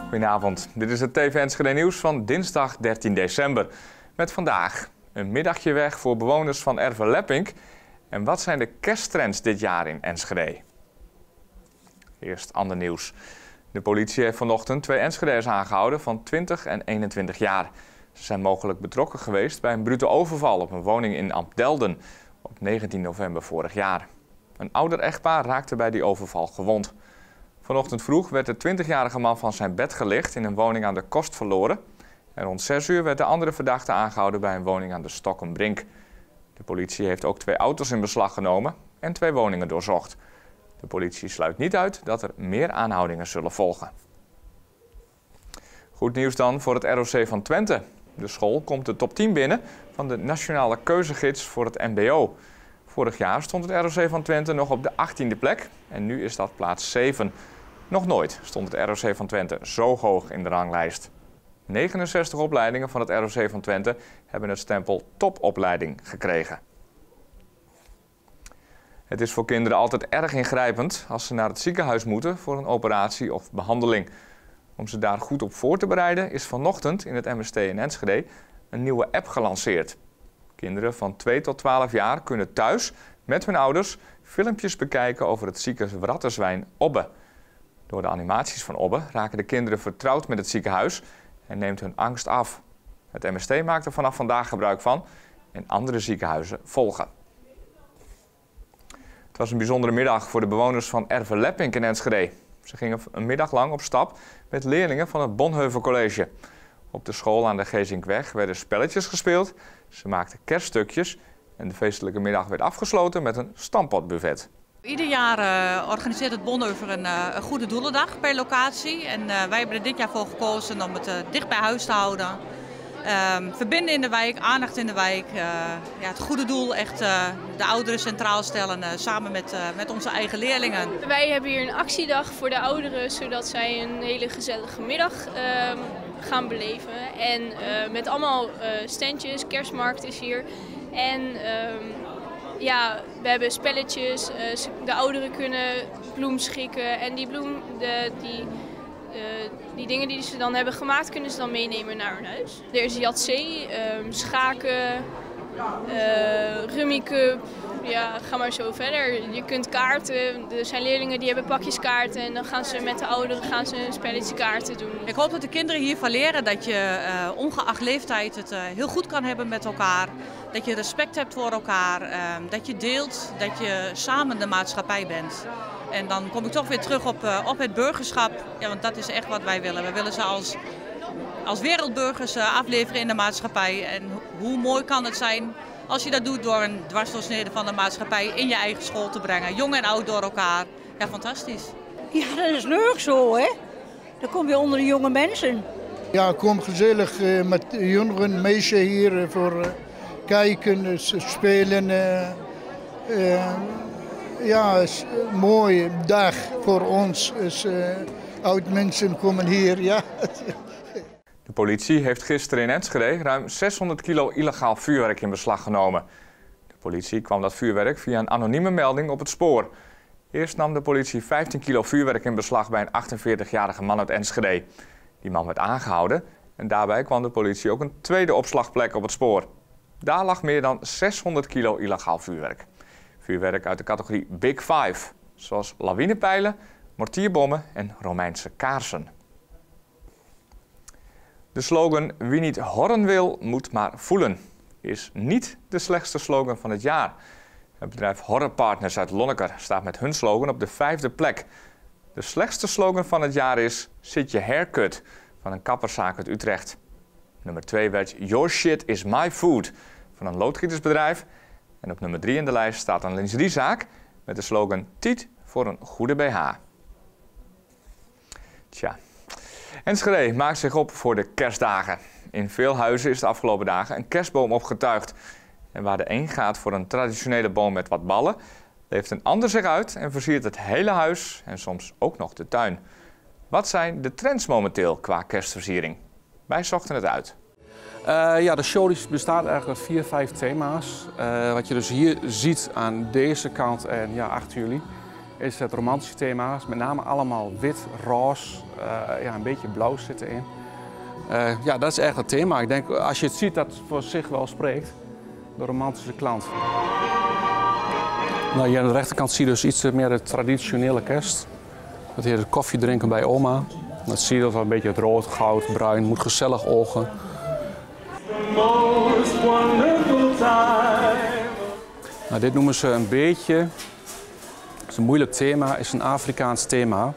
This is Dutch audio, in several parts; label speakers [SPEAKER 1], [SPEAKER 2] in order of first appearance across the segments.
[SPEAKER 1] Goedenavond, dit is het TV Enschede nieuws van dinsdag 13 december. Met vandaag een middagje weg voor bewoners van Erve Leppink. En wat zijn de kersttrends dit jaar in Enschede? Eerst ander nieuws. De politie heeft vanochtend 2 Enschede'ers aangehouden van 20 en 21 jaar. Ze zijn mogelijk betrokken geweest bij een brute overval op een woning in Ampdelden op 19 november vorig jaar. Een ouder echtpaar raakte bij die overval gewond. Vanochtend vroeg werd de 20-jarige man van zijn bed gelicht in een woning aan de Kost verloren. En rond 6 uur werd de andere verdachte aangehouden bij een woning aan de Stokkenbrink. De politie heeft ook 2 auto's in beslag genomen en 2 woningen doorzocht. De politie sluit niet uit dat er meer aanhoudingen zullen volgen. Goed nieuws dan voor het ROC van Twente. De school komt de top 10 binnen van de nationale keuzegids voor het mbo. Vorig jaar stond het ROC van Twente nog op de 18e plek en nu is dat plaats 7. Nog nooit stond het ROC van Twente zo hoog in de ranglijst. 69 opleidingen van het ROC van Twente hebben het stempel topopleiding gekregen. Het is voor kinderen altijd erg ingrijpend als ze naar het ziekenhuis moeten voor een operatie of behandeling. Om ze daar goed op voor te bereiden is vanochtend in het MST in Enschede een nieuwe app gelanceerd. Kinderen van 2 tot 12 jaar kunnen thuis met hun ouders filmpjes bekijken over het zieke wrattenzwijn Obbe. Door de animaties van Obbe raken de kinderen vertrouwd met het ziekenhuis en neemt hun angst af. Het MST maakt er vanaf vandaag gebruik van en andere ziekenhuizen volgen. Het was een bijzondere middag voor de bewoners van Erve Leppink in Enschede. Ze gingen een middag lang op stap met leerlingen van het Bonheuvel College. Op de school aan de Gezinkweg werden spelletjes gespeeld, ze maakten kerststukjes en de feestelijke middag werd afgesloten met een stampotbuffet.
[SPEAKER 2] Ieder jaar organiseert het Bonheuvel een goede doelendag per locatie. En wij hebben er dit jaar voor gekozen om het dicht bij huis te houden. Verbinden in de wijk, aandacht in de wijk. Het goede doel, echt de ouderen centraal stellen samen met onze eigen leerlingen.
[SPEAKER 3] Wij hebben hier een actiedag voor de ouderen, zodat zij een hele gezellige middag gaan beleven. En met allemaal standjes, kerstmarkt is hier. En we hebben spelletjes, de ouderen kunnen bloem schikken en die bloem, die dingen die ze dan hebben gemaakt, kunnen ze dan meenemen naar hun huis. Er is jatzee, schaken, rummiecup, ga maar zo verder. Je kunt kaarten, er zijn leerlingen die hebben pakjes kaarten en dan gaan ze met de ouderen een spelletje kaarten doen.
[SPEAKER 2] Ik hoop dat de kinderen hiervan leren dat je ongeacht leeftijd het heel goed kan hebben met elkaar. Dat je respect hebt voor elkaar, dat je deelt, dat je samen de maatschappij bent. En dan kom ik toch weer terug op het burgerschap, want dat is echt wat wij willen. We willen ze als wereldburgers afleveren in de maatschappij. En hoe mooi kan het zijn als je dat doet door een dwarsdoorsnede van de maatschappij in je eigen school te brengen. Jong en oud door elkaar. Ja, fantastisch.
[SPEAKER 4] Ja, dat is leuk zo, hè. Dan kom je onder de jonge mensen.
[SPEAKER 5] Ja, ik kom gezellig met jongeren, meisjes hier voor kijken, spelen. Is een mooie dag voor ons. Oud mensen komen hier, ja.
[SPEAKER 1] De politie heeft gisteren in Enschede ruim 600 kilo illegaal vuurwerk in beslag genomen. De politie kwam dat vuurwerk via een anonieme melding op het spoor. Eerst nam de politie 15 kilo vuurwerk in beslag bij een 48-jarige man uit Enschede. Die man werd aangehouden en daarbij kwam de politie ook een tweede opslagplek op het spoor. Daar lag meer dan 600 kilo illegaal vuurwerk. Vuurwerk uit de categorie Big Five, zoals lawinepijlen, mortierbommen en Romeinse kaarsen. De slogan "Wie niet horen wil, moet maar voelen" is niet de slechtste slogan van het jaar. Het bedrijf Horrorpartners uit Lonneker staat met hun slogan op de 5e plek. De slechtste slogan van het jaar is "Zit je haircut" van een kapperszaak uit Utrecht. Nummer 2 werd "Your shit is my food" van een loodgietersbedrijf. En op nummer 3 in de lijst staat een lingeriezaak met de slogan "Tiet voor een goede BH". Tja. Enschede maakt zich op voor de kerstdagen. In veel huizen is de afgelopen dagen een kerstboom opgetuigd. En waar de een gaat voor een traditionele boom met wat ballen, leeft een ander zich uit en versiert het hele huis en soms ook nog de tuin. Wat zijn de trends momenteel qua kerstversiering? Wij zochten het uit.
[SPEAKER 6] De show bestaat eigenlijk uit 4, 5 thema's. Wat je dus hier ziet aan deze kant en 8 juli, is het romantische thema. Met name allemaal wit, roze, ja, een beetje blauw zit erin. Ja, dat is echt het thema. Ik denk, als je het ziet, dat het voor zich wel spreekt. De romantische klant. Nou, hier aan de rechterkant zie je dus iets meer de traditionele kerst. Dat hier het koffie drinken bij oma. Dat zie je dat wel een beetje het rood, goud, bruin. Moet gezellig ogen. Nou, dit noemen ze een beetje. Het is een moeilijk thema, het is een Afrikaans thema.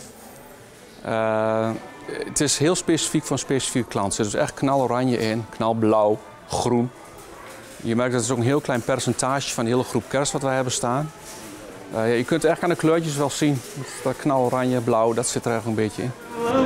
[SPEAKER 6] Het is heel specifiek voor een specifieke klant. Er zit dus echt knaloranje in, knalblauw, groen. Je merkt dat het is ook een heel klein percentage van de hele groep kerst wat wij hebben staan. Je kunt echt aan de kleurtjes wel zien. Dat knaloranje, blauw, dat zit er echt een beetje in.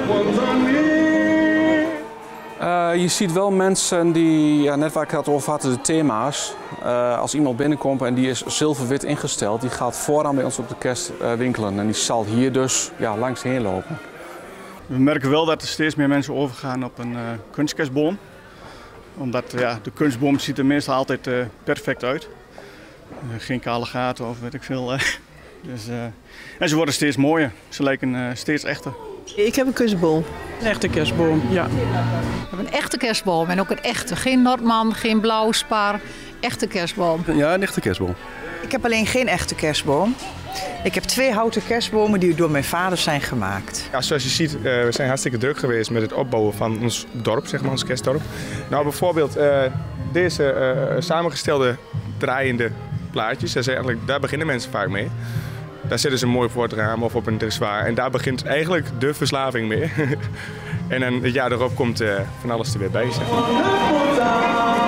[SPEAKER 6] Je ziet wel mensen die, ja, net waar ik het over had, de thema's. Als iemand binnenkomt en die is zilverwit ingesteld, die gaat vooraan bij ons op de kerst winkelen. En die zal hier dus ja, langs heen lopen.
[SPEAKER 7] We merken wel dat er steeds meer mensen overgaan op een kunstkerstboom. Omdat ja, de kunstboom ziet er meestal altijd perfect uit. Geen kale gaten of weet ik veel. Dus, en ze worden steeds mooier. Ze lijken steeds echter.
[SPEAKER 8] Ik heb een kunstboom.
[SPEAKER 9] Een echte kerstboom, ja.
[SPEAKER 10] Ik heb een echte kerstboom en ook een echte. Geen Noordman, geen blauw spar. Echte kerstboom.
[SPEAKER 11] Ja, een echte kerstboom.
[SPEAKER 8] Ik heb alleen geen echte kerstboom. Ik heb 2 houten kerstbomen die door mijn vader zijn gemaakt.
[SPEAKER 12] Ja, zoals je ziet, we zijn hartstikke druk geweest met het opbouwen van ons dorp, zeg maar, ons kerstdorp. Nou, bijvoorbeeld deze samengestelde draaiende plaatjes, daar beginnen mensen vaak mee. Daar zetten ze mooi voor het raam of op een dressoir en daar begint eigenlijk de verslaving mee. En dan het jaar erop komt van alles er weer bij, zeg maar.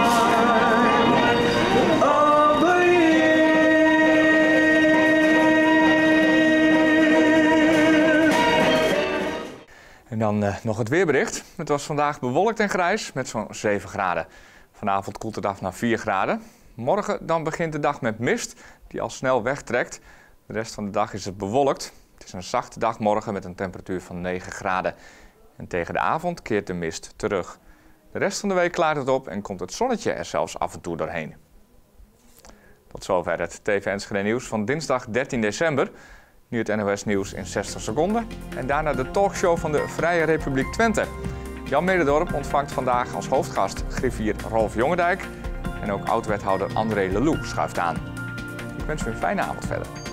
[SPEAKER 1] En dan nog het weerbericht. Het was vandaag bewolkt en grijs met zo'n 7 graden. Vanavond koelt het af naar 4 graden. Morgen dan begint de dag met mist die al snel wegtrekt. De rest van de dag is het bewolkt. Het is een zachte dag morgen met een temperatuur van 9 graden. En tegen de avond keert de mist terug. De rest van de week klaart het op en komt het zonnetje er zelfs af en toe doorheen. Tot zover het TV Enschede nieuws van dinsdag 13 december. Nu het NOS nieuws in 60 seconden. En daarna de talkshow van de Vrije Republiek Twente. Jan Mededorp ontvangt vandaag als hoofdgast griffier Rolf Jongendijk. En ook oud-wethouder André Lelou schuift aan. Ik wens u een fijne avond verder.